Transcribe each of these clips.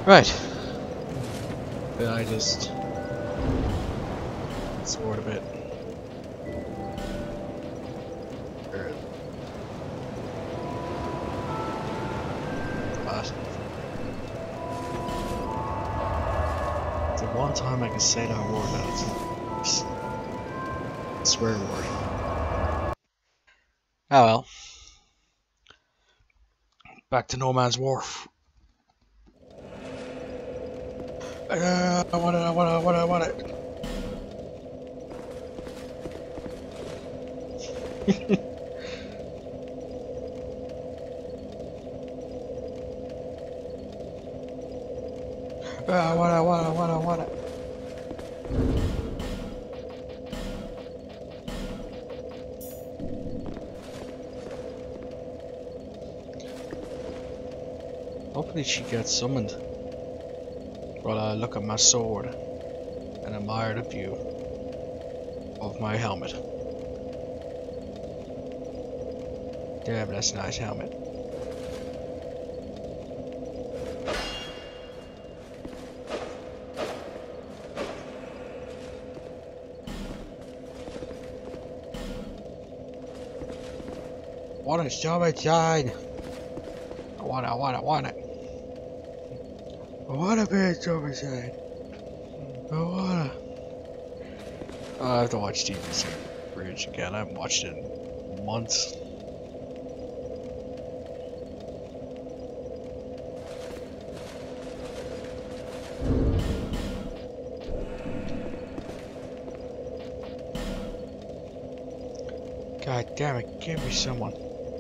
Right. But I just sort a bit. But the one time I can say that word out, it's a swear word. Oh well. Back to No Man's Wharf. I want it. I want it. Hopefully she gets summoned while I look at my sword and admire the view of my helmet. Damn, that's a nice helmet. What a job inside! I want it. I want a bit job inside. I have to watch TV Bridge again. I haven't watched it in months. God damn it, give me someone.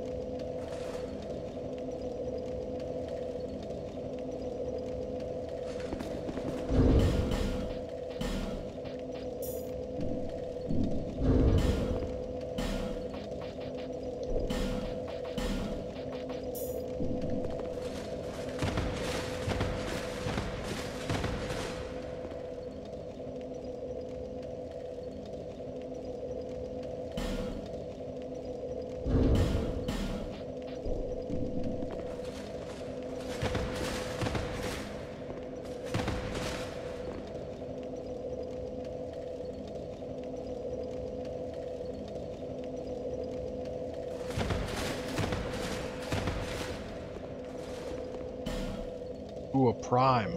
Ooh, a prime.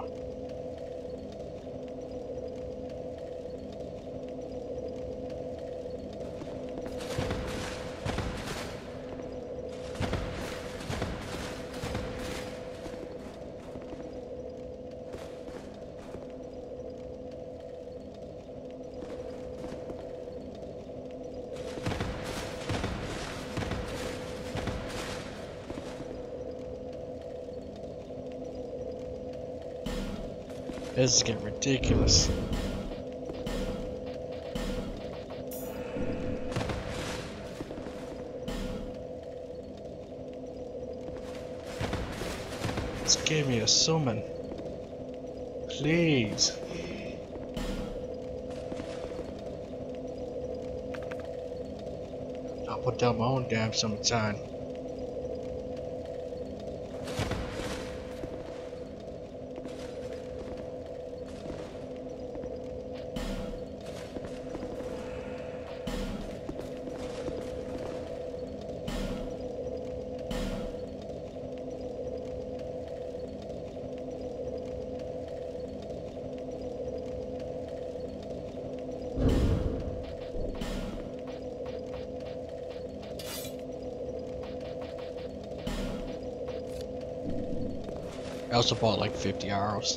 This is getting ridiculous. Just give me a summon. Please. I'll put down my own damn summertime. I also bought like 50 arrows.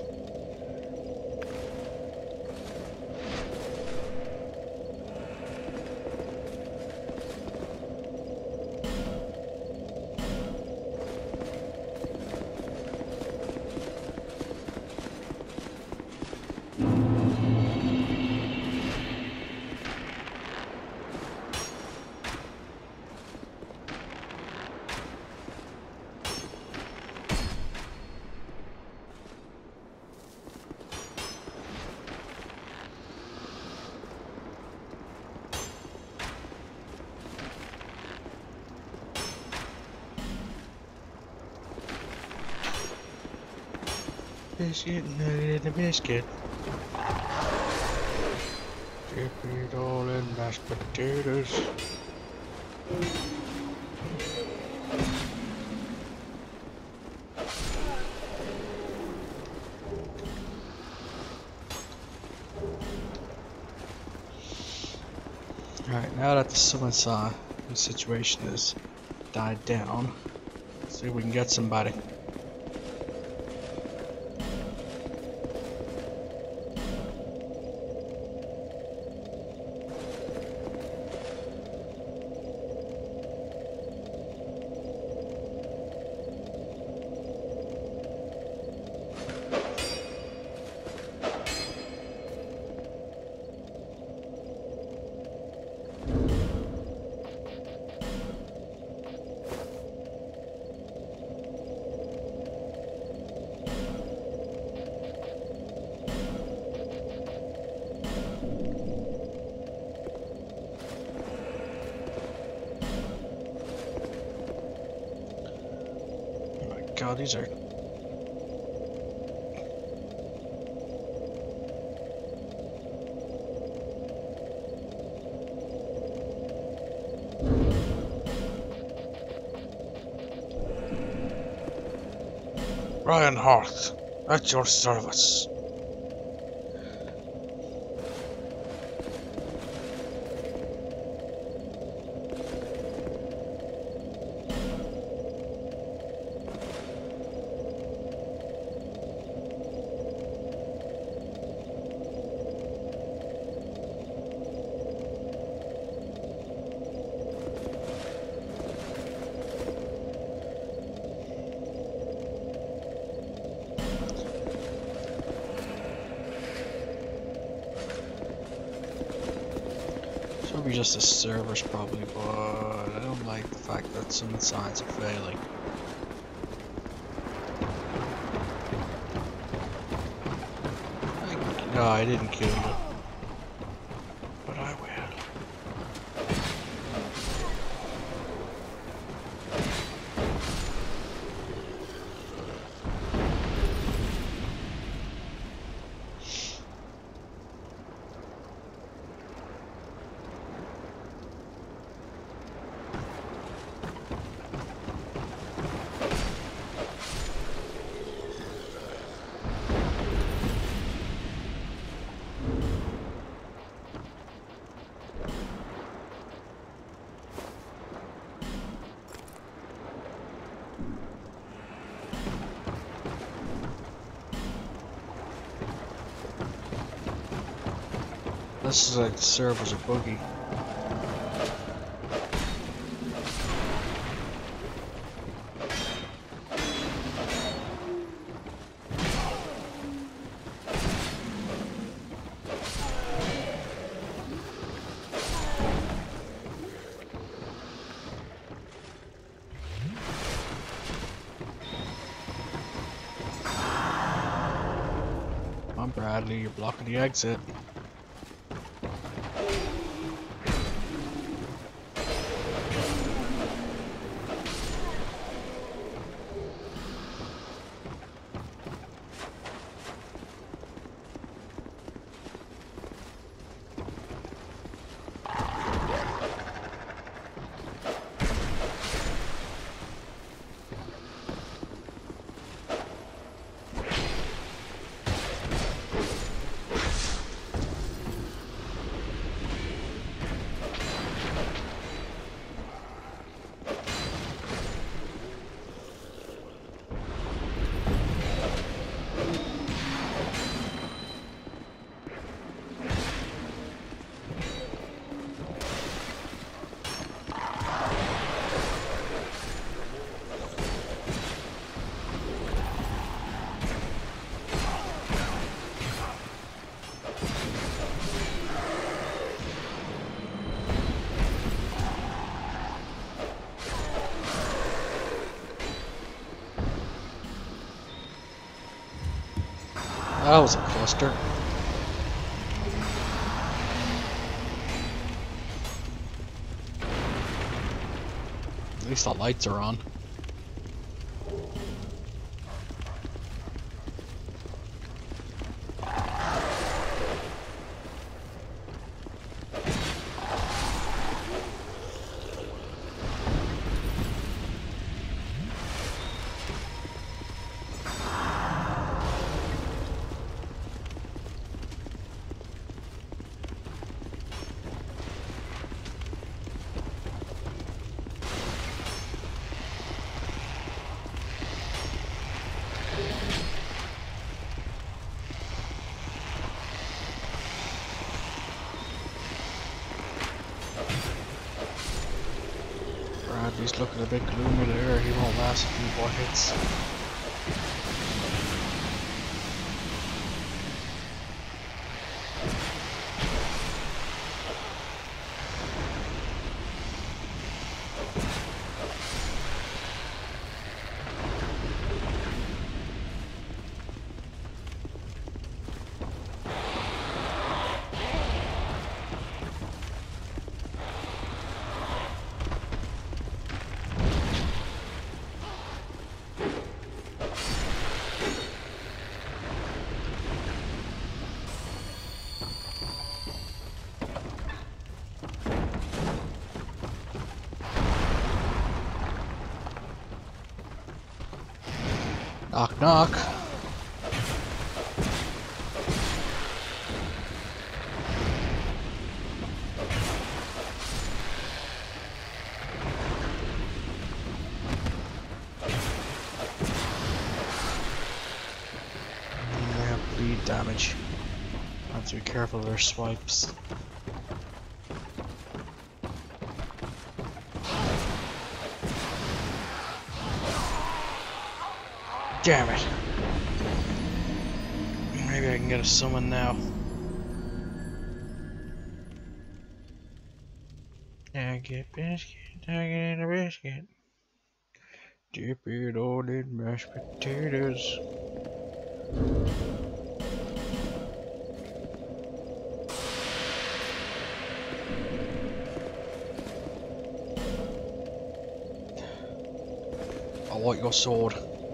Biscuit, nugget, and a biscuit. Dip it all in mashed potatoes. Alright, now that the situation has died down, let's see if we can get somebody. God, these are... Ryan Hart, at your service. Probably just the servers, probably, but I don't like the fact that some of the signs are failing. No, I didn't kill you, but I will. This is like the servers are buggy. Come on, Bradley, you're blocking the exit. That was a cluster. At least the lights are on. He's looking a bit gloomy there. He won't last a few more hits. Knock knock. They have bleed damage. Have to be careful of their swipes. Damn it. Maybe I can get a summon now. I get biscuit, I get a biscuit. Dip it all in mashed potatoes. I like your sword.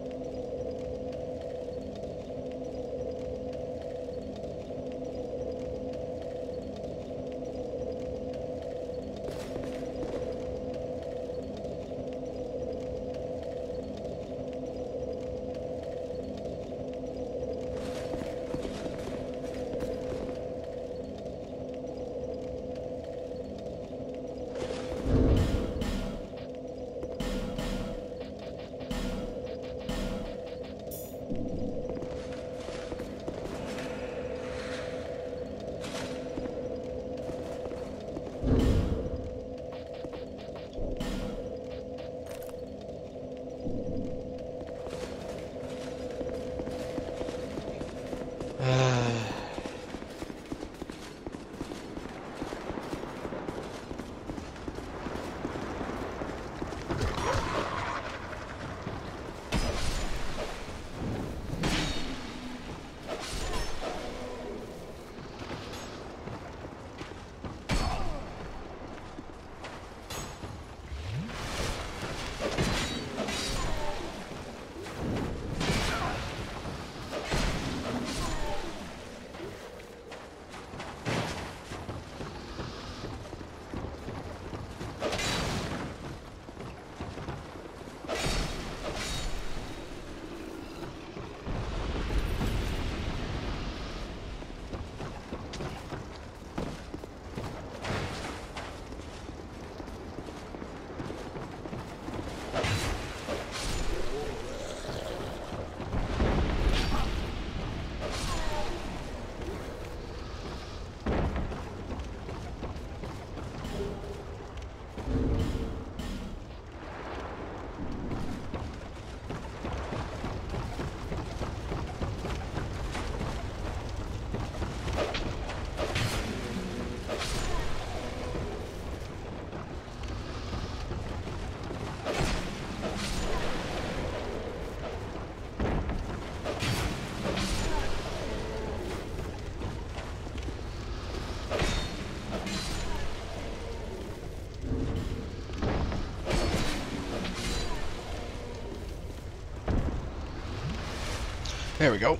There we go.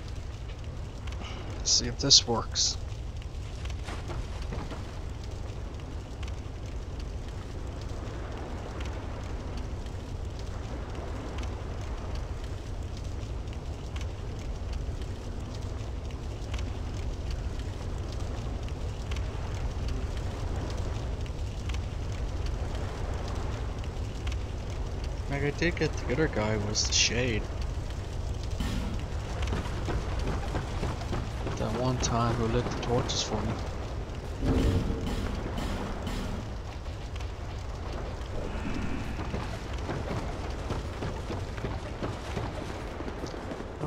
Let's see if this works. Like I did get the other guy was the shade. That one time who lit the torches for me.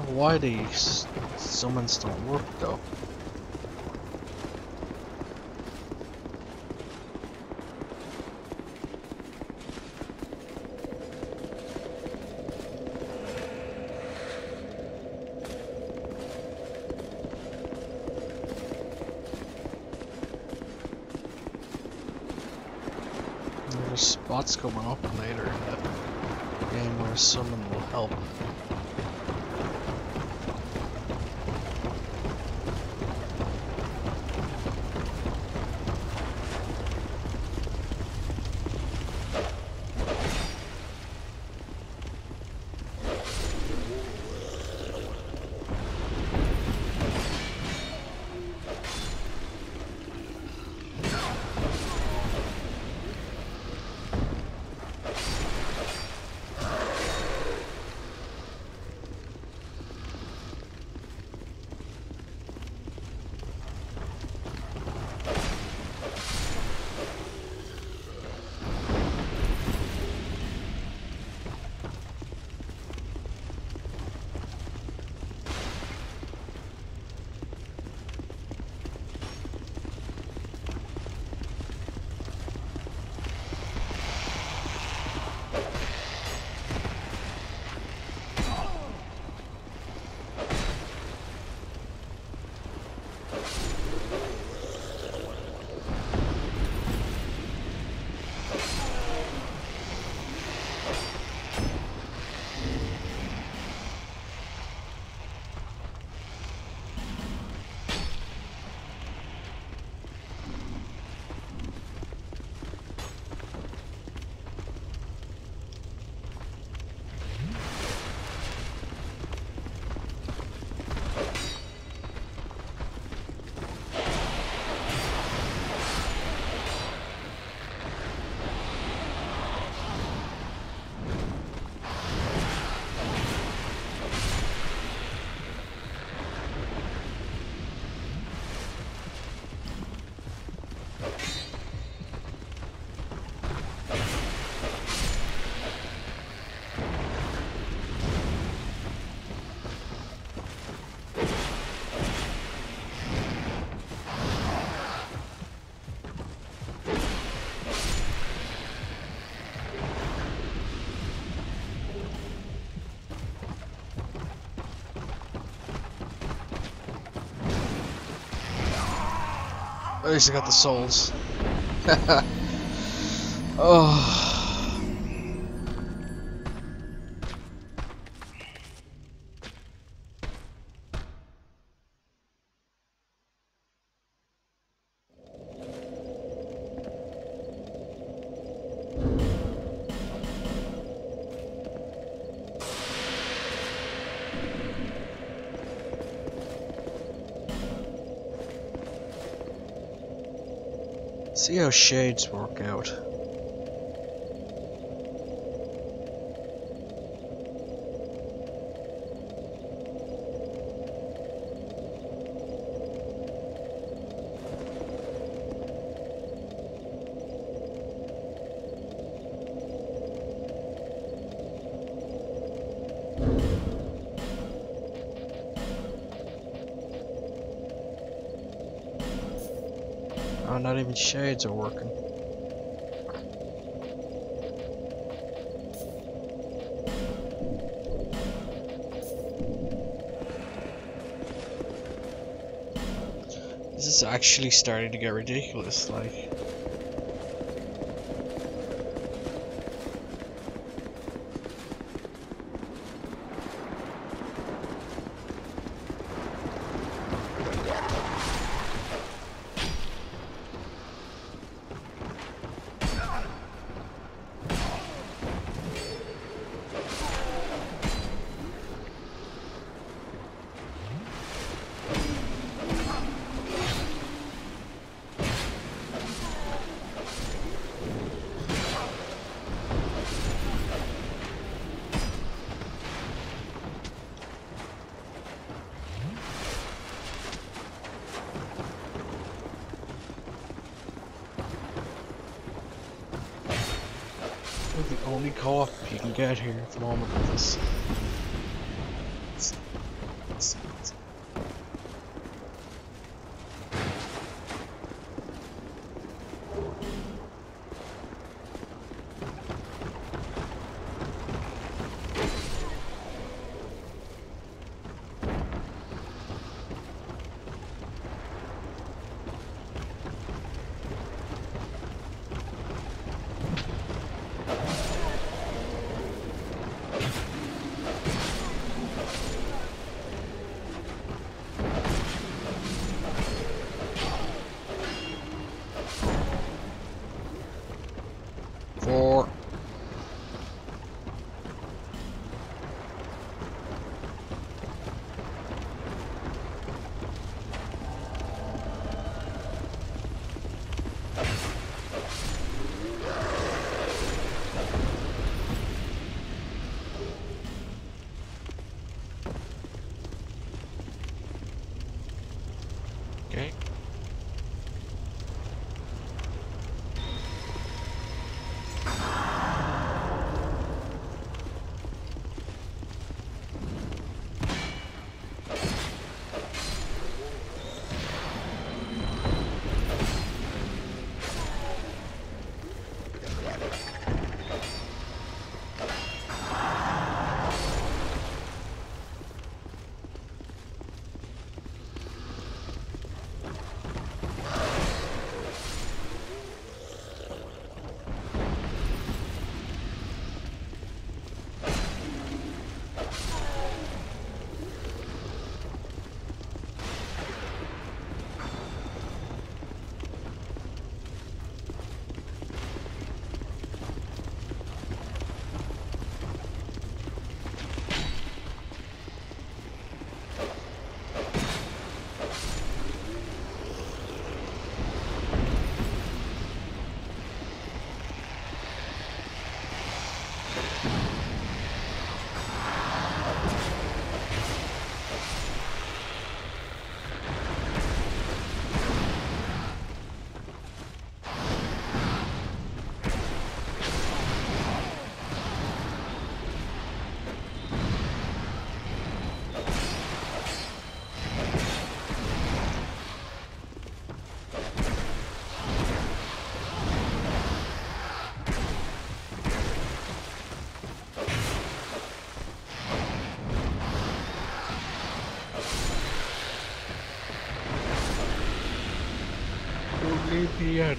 why these summons don't work though. There's spots coming up later in the game where a summon will help. At least I got the souls. Oh. See how shades work out. Oh, not even shades are working. This is actually starting to get ridiculous, like. The only co-op you can get here at the moment with this. Excellent. Four. Okay. Leave me in.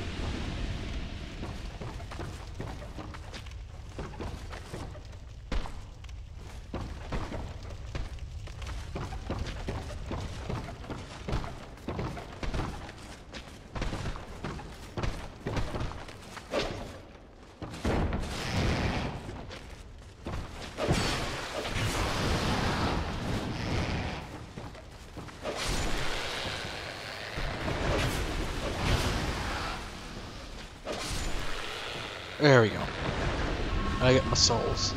There we go. I get my souls.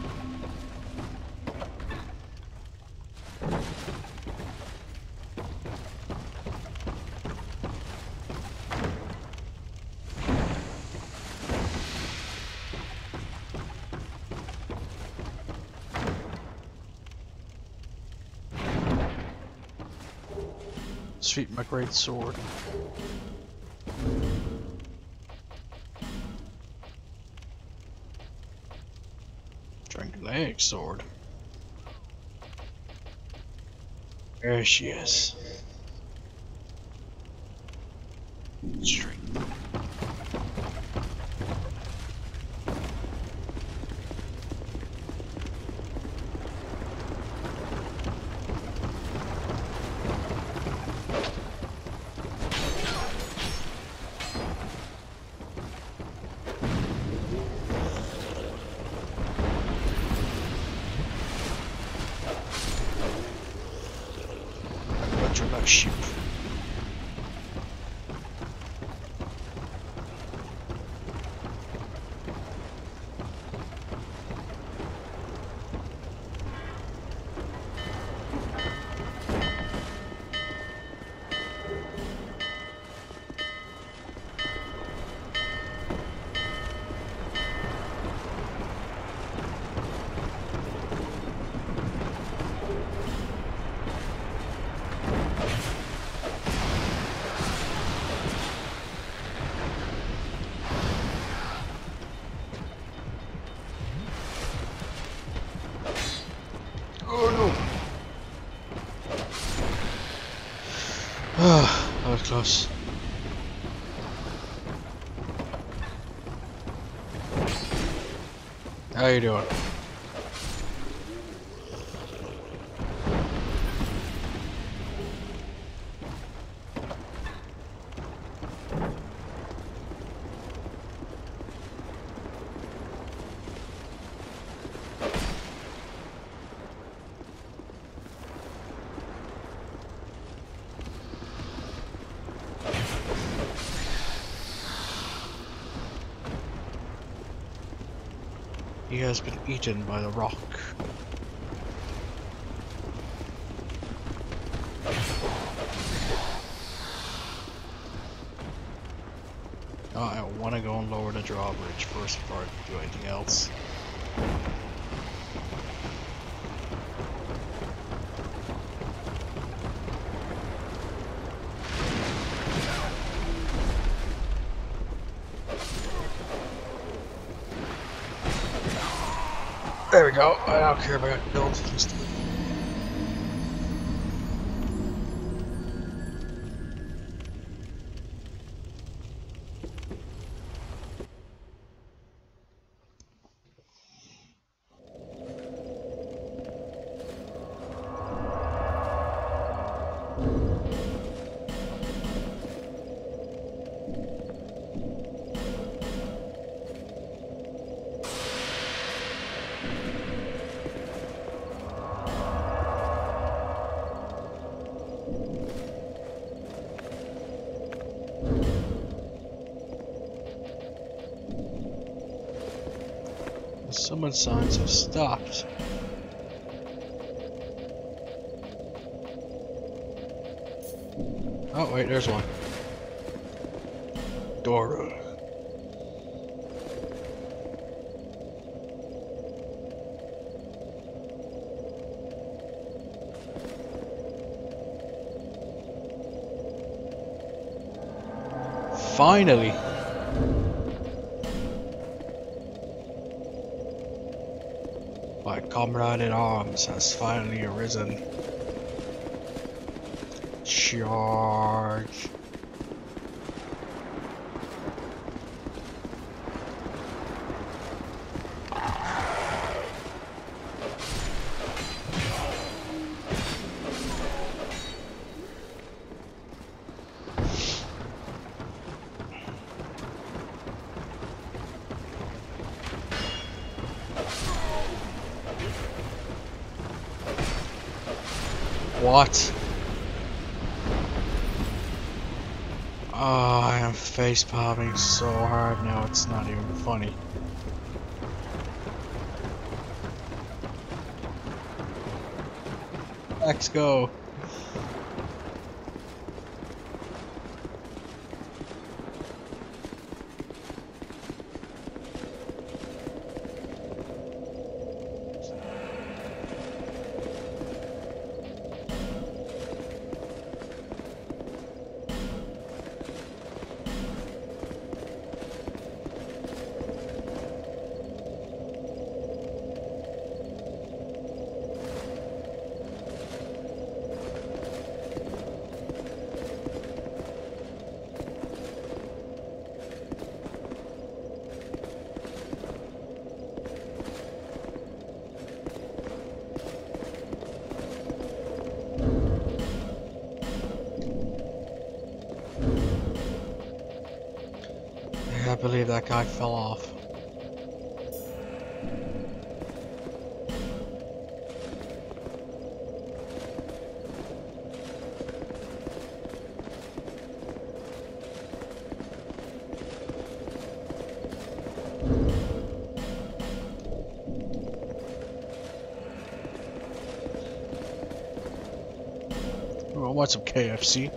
Sweep my great sword. Leg sword. There she is. Straight. Ship. That was close. How you doing? He has been eaten by the rock. Oh, I want to go and lower the drawbridge first before I do anything else. There we go. I don't care if I got killed. Just... The summon signs have stopped. Oh wait, there's one. Dora. Finally! My comrade in arms has finally arisen. Charge! What? Oh, I am face palming so hard now, it's not even funny. Let's go. I believe that guy fell off. I want some KFC.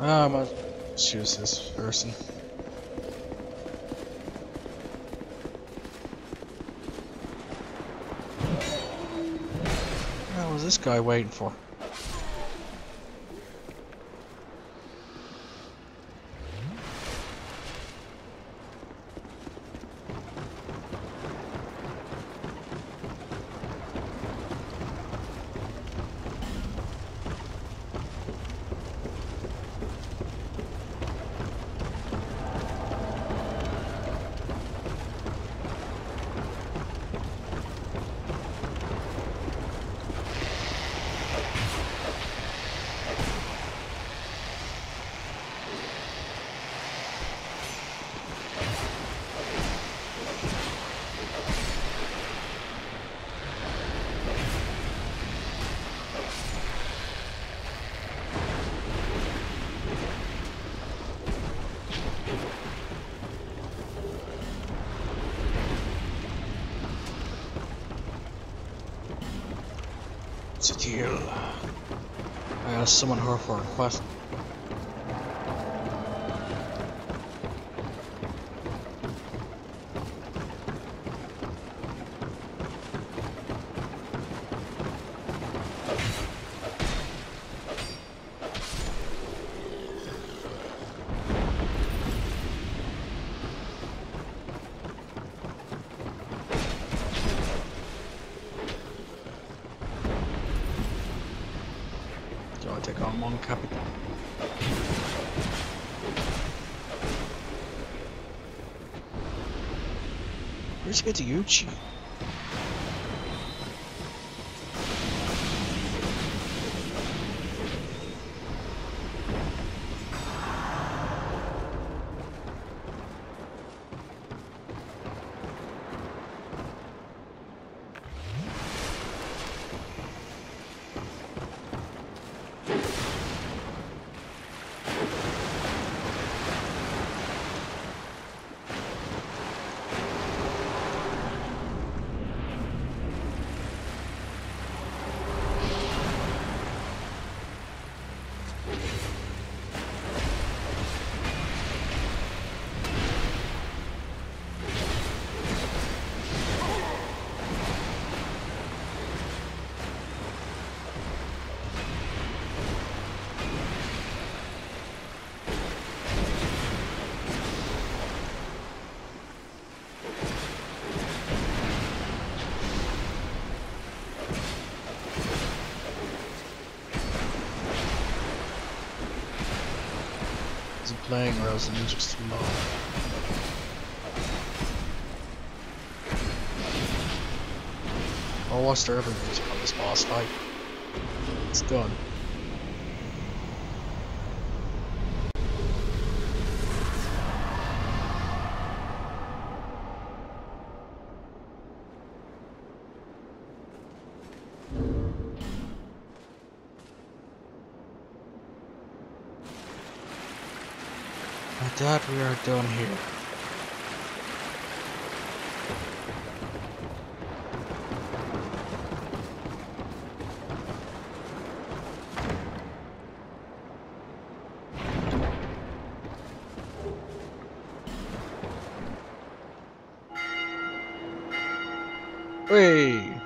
Let's use this person. What was this guy waiting for? It's a deal. I gotta summon her for a quest. I take on one capital. Where'd you get to Yuchi? Is it playing or is the music too low? I'll watch the urban music on this boss fight. It's done. With that, we are done here. Hey!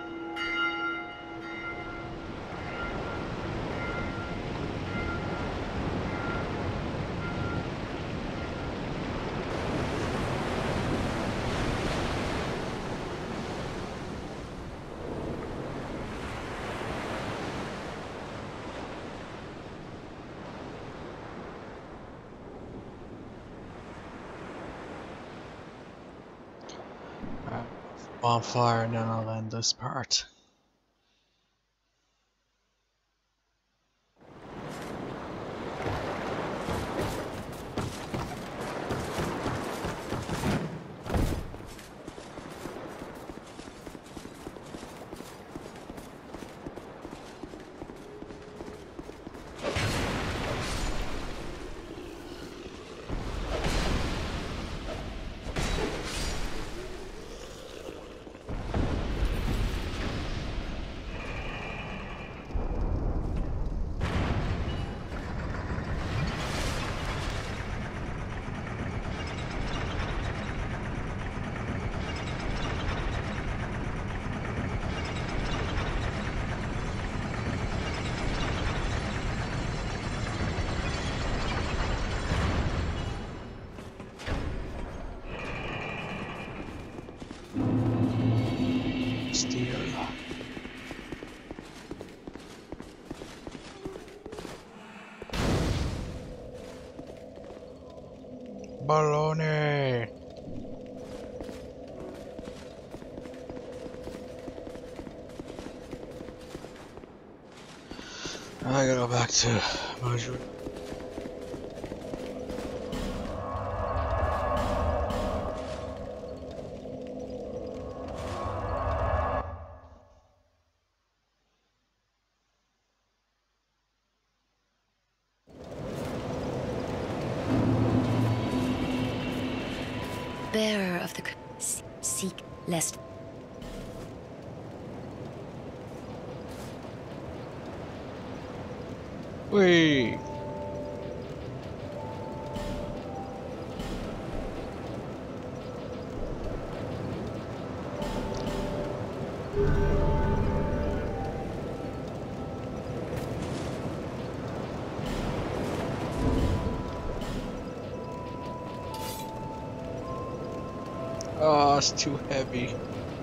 Bonfire, and then I'll end this part. Bastille. Baloney. I gotta go back to Mojo. Bearer of the seek lest. Whee! Oh, it's too heavy.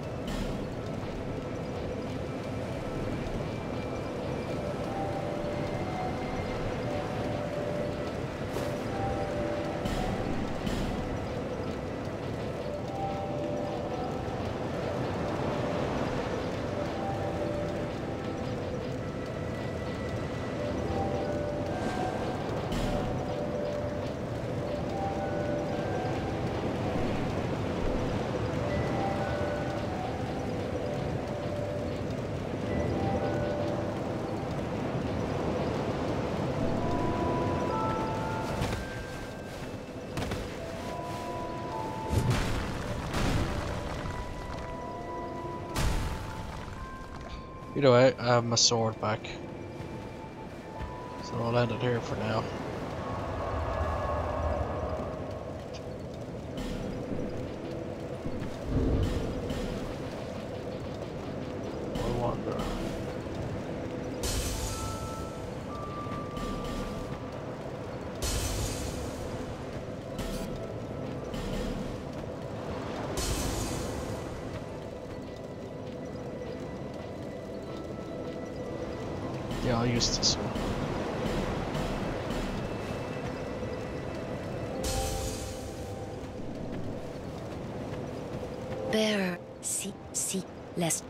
Either way, I have my sword back. So I'll end it here for now. I wonder. Yeah, I'll use this one. Bearer seek lest.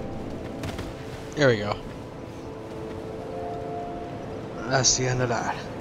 There we go. That's the end of that.